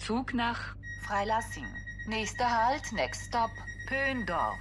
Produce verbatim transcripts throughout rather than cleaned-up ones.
Zug nach Freilassing. Nächster Halt, next stop, Pöndorf.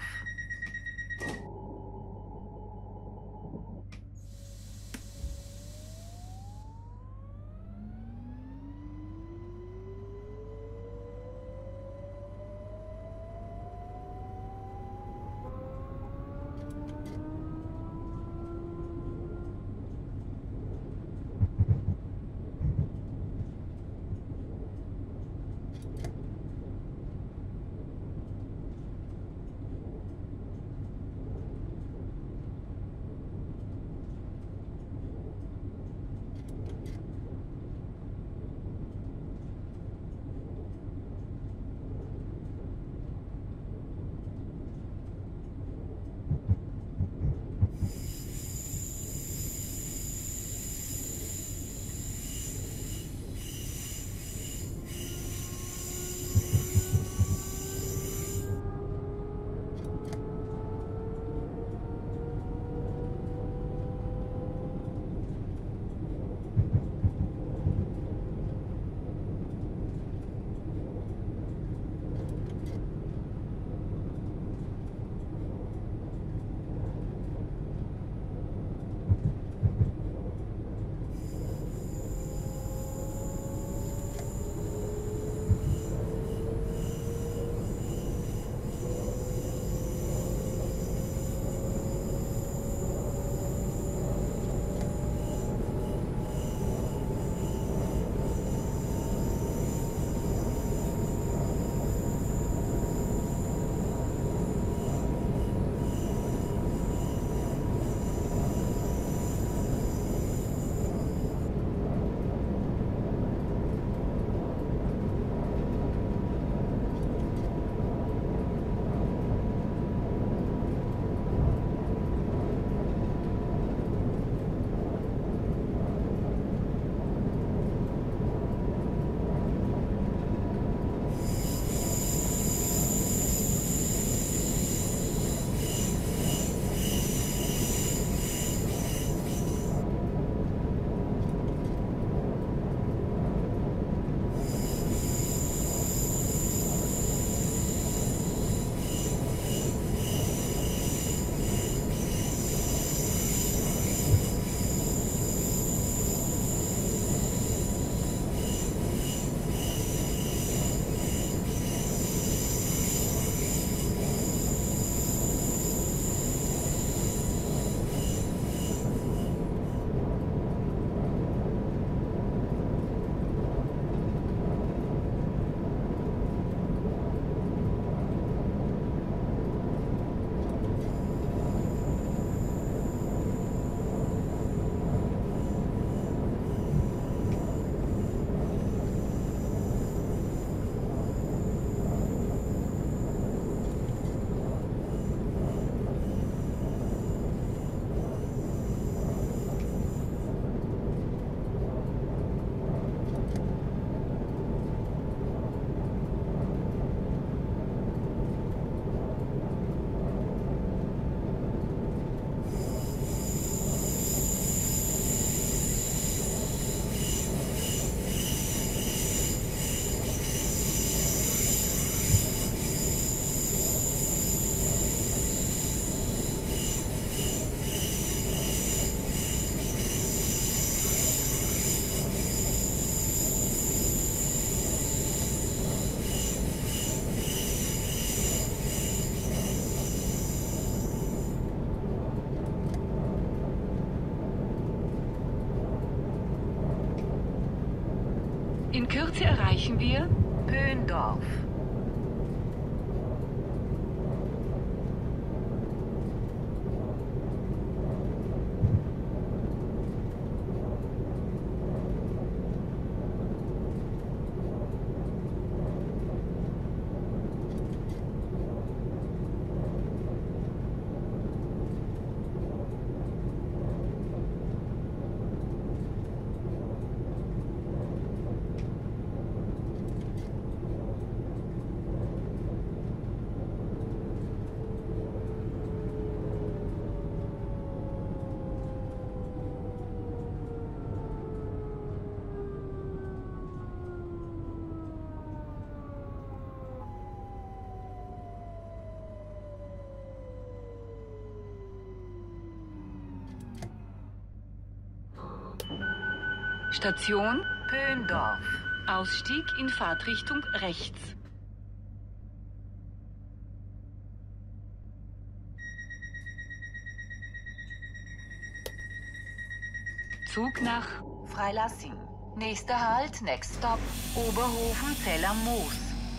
In Kürze erreichen wir Pöndorf. Station. Pöndorf. Ausstieg in Fahrtrichtung rechts. Zug nach Freilassing. Nächster Halt, next stop. Oberhofen, Zell am Moos.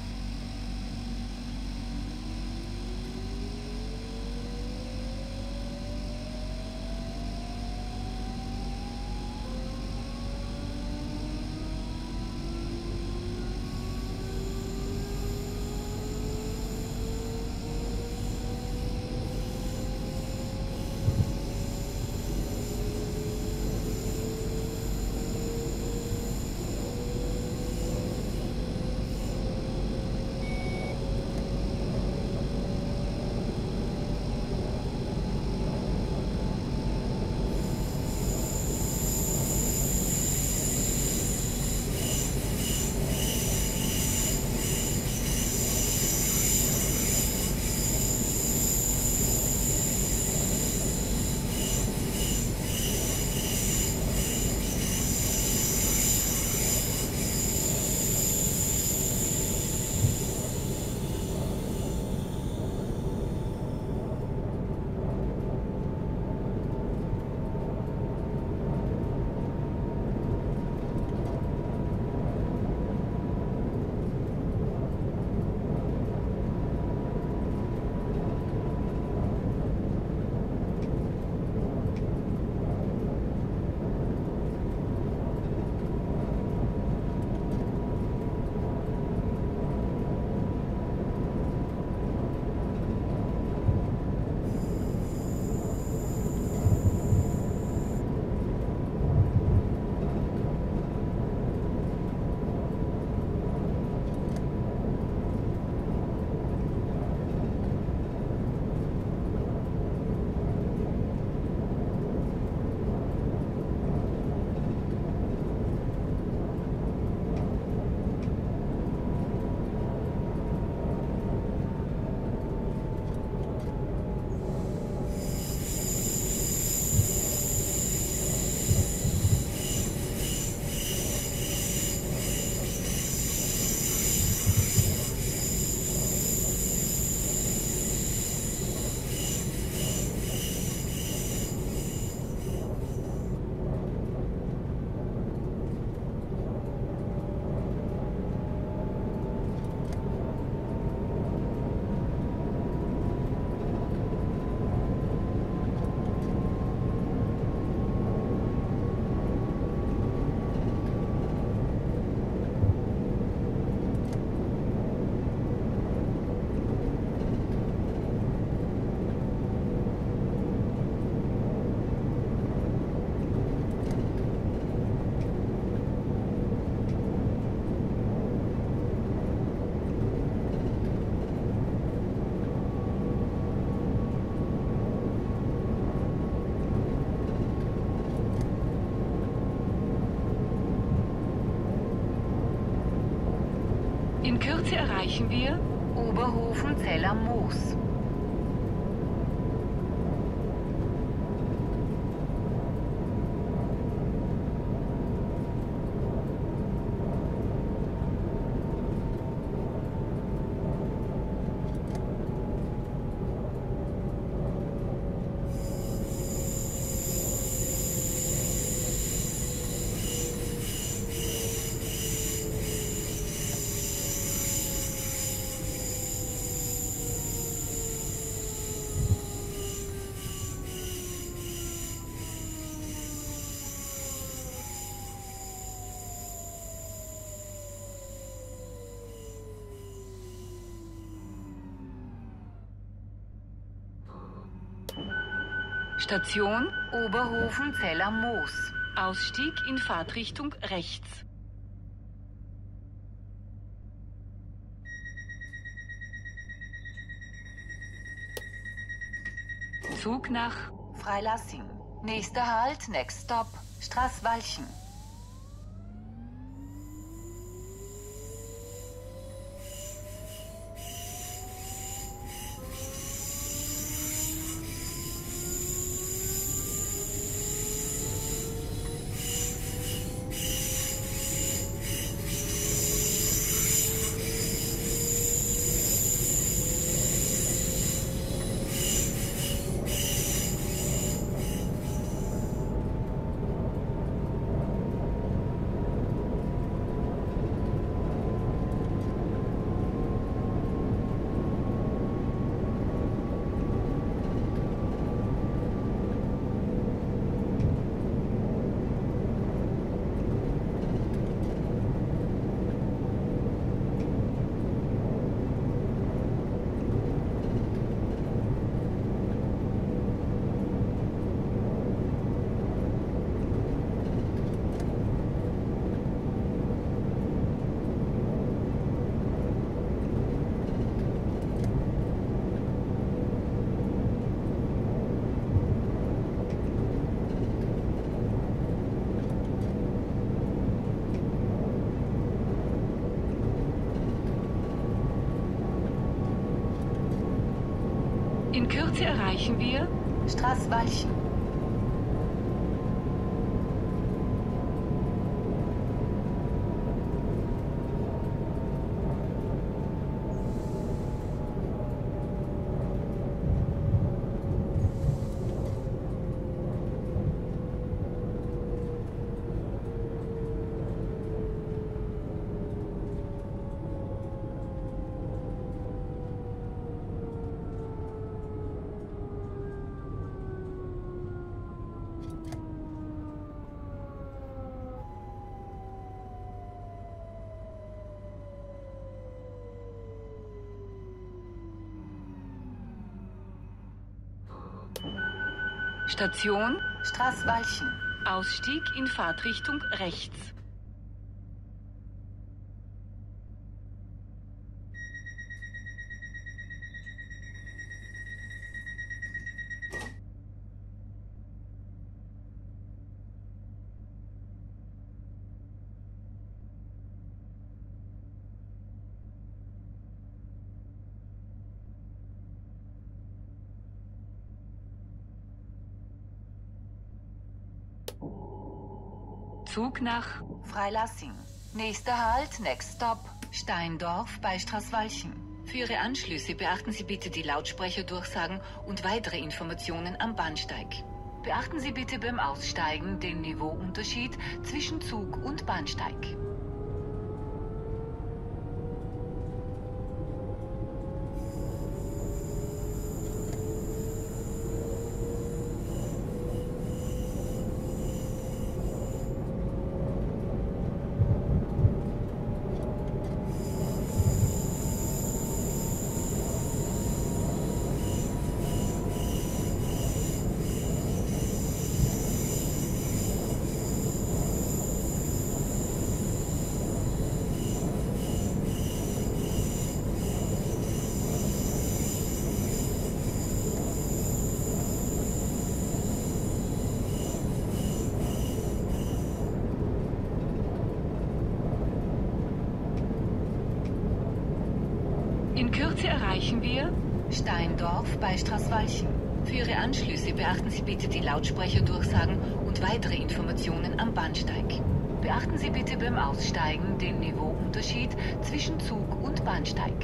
In Kürze erreichen wir Oberhofen, Zell am Moos. Station. Oberhofen, Zell am Moos. Ausstieg in Fahrtrichtung rechts. Zug nach Freilassing. Nächster Halt, next stop. Straßwalchen. In Kürze erreichen wir Straßwalchen. Station, Straßwalchen. Ausstieg in Fahrtrichtung rechts. Zug nach Freilassing. Nächster Halt, next stop. Steindorf bei Straßwalchen. Für Ihre Anschlüsse beachten Sie bitte die Lautsprecherdurchsagen und weitere Informationen am Bahnsteig. Beachten Sie bitte beim Aussteigen den Niveauunterschied zwischen Zug und Bahnsteig. In Kürze erreichen wir Steindorf bei Straßwalchen. Für Ihre Anschlüsse beachten Sie bitte die Lautsprecherdurchsagen und weitere Informationen am Bahnsteig. Beachten Sie bitte beim Aussteigen den Niveauunterschied zwischen Zug und Bahnsteig.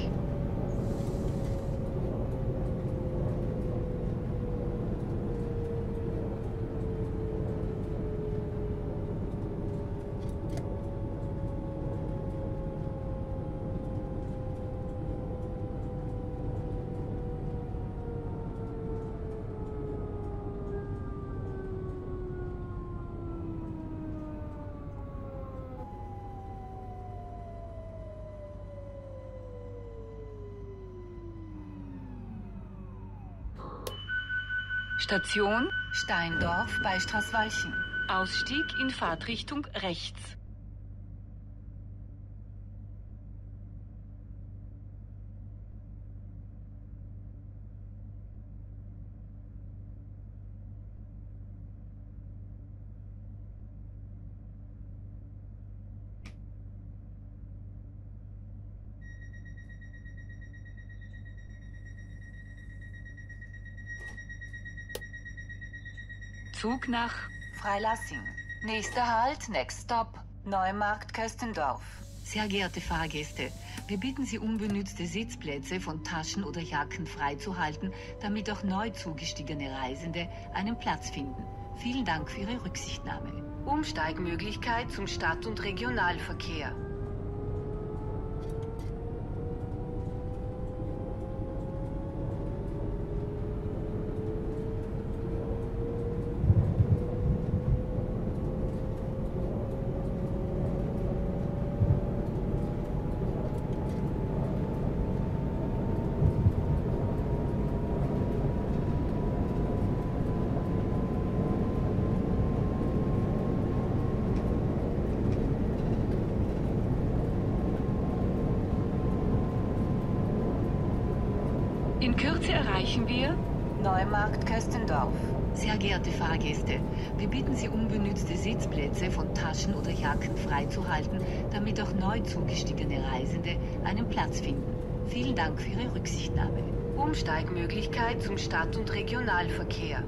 Station, Steindorf bei Straßwalchen. Ausstieg in Fahrtrichtung rechts. Zug nach Freilassing. Nächster Halt, next stop. Neumarkt Köstendorf. Sehr geehrte Fahrgäste, wir bitten Sie, unbenützte Sitzplätze von Taschen oder Jacken freizuhalten, damit auch neu zugestiegene Reisende einen Platz finden. Vielen Dank für Ihre Rücksichtnahme. Umsteigmöglichkeit zum Stadt- und Regionalverkehr. In Kürze erreichen wir Neumarkt Köstendorf. Sehr geehrte Fahrgäste, wir bitten Sie, unbenützte Sitzplätze von Taschen oder Jacken freizuhalten, damit auch neu zugestiegene Reisende einen Platz finden. Vielen Dank für Ihre Rücksichtnahme. Umsteigmöglichkeit zum Stadt- und Regionalverkehr.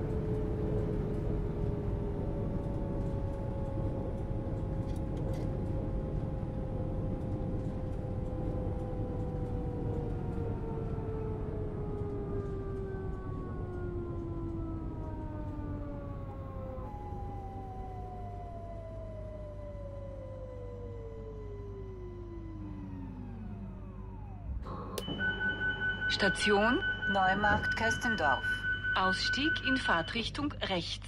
Station Neumarkt Köstendorf. Ausstieg in Fahrtrichtung rechts.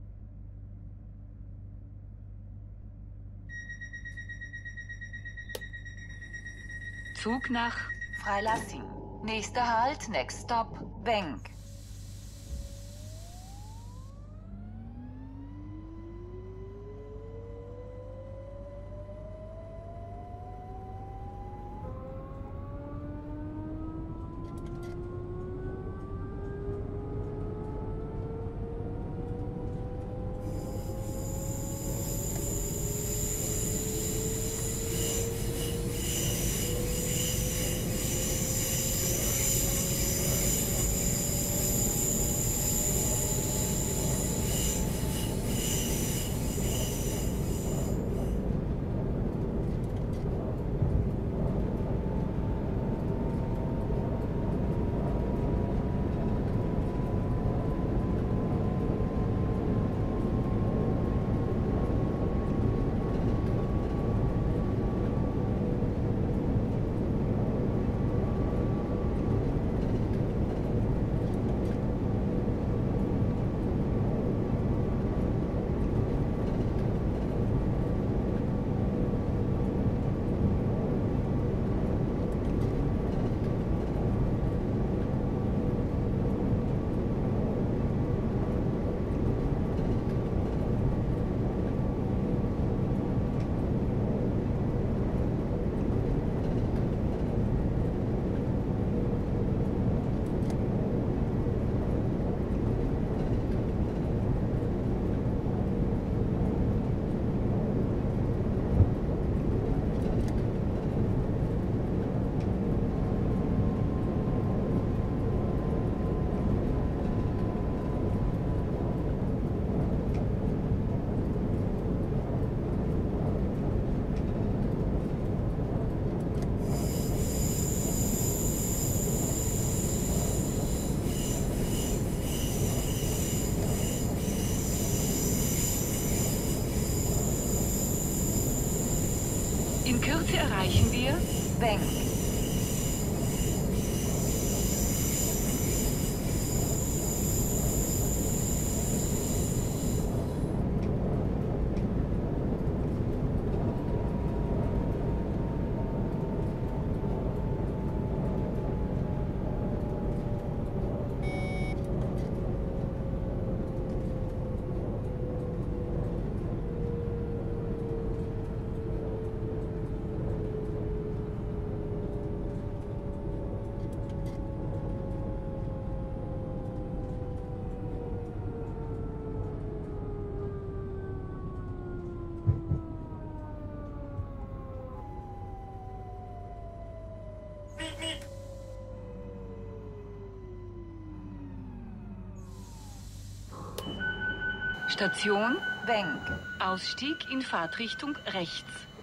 Zug nach Freilassing. Nächster Halt, next stop, Wenk. In Kürze erreichen wir Wenk. Station Wenk. Ausstieg in Fahrtrichtung rechts.